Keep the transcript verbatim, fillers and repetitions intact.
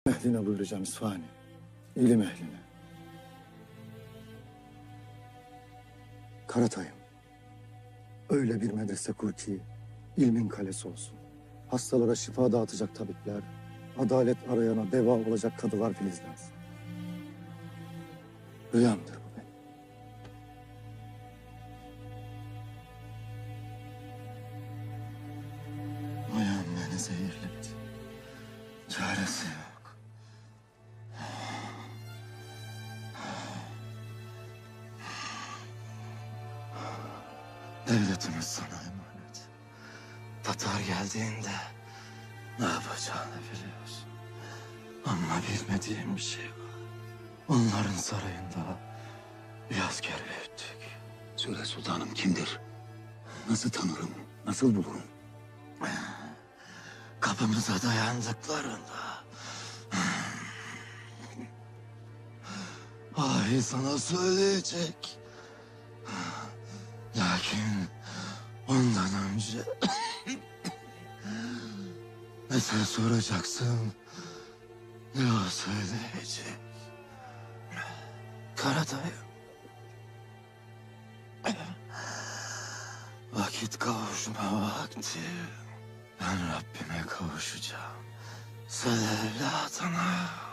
ehline buyuracağım İsfahani. İlim ehline. Karatay'ım. Öyle bir medrese kur ki ilmin kalesi olsun. Hastalara şifa dağıtacak tabipler, adalet arayana deva olacak kadılar filizlensin. Rüyamdır bu benim. Ayağım beni zehirledi. Çaresi yok. Devletimiz sana emanet. Tatar geldiğinde ne yapacağını biliyorsun. Ama bilmediğim bir şey var. Onların sarayında bir asker büyüttük. Söyle sultanım, kimdir? Nasıl tanırım, nasıl bulurum? Kapımıza dayandıklarında vallahi sana söyleyecek. Lakin ondan önce ne sen soracaksın ne o söyleyecek. Karatay, vakit kavuşma vakti. Ben Rabbime kavuşacağım. Sen evladına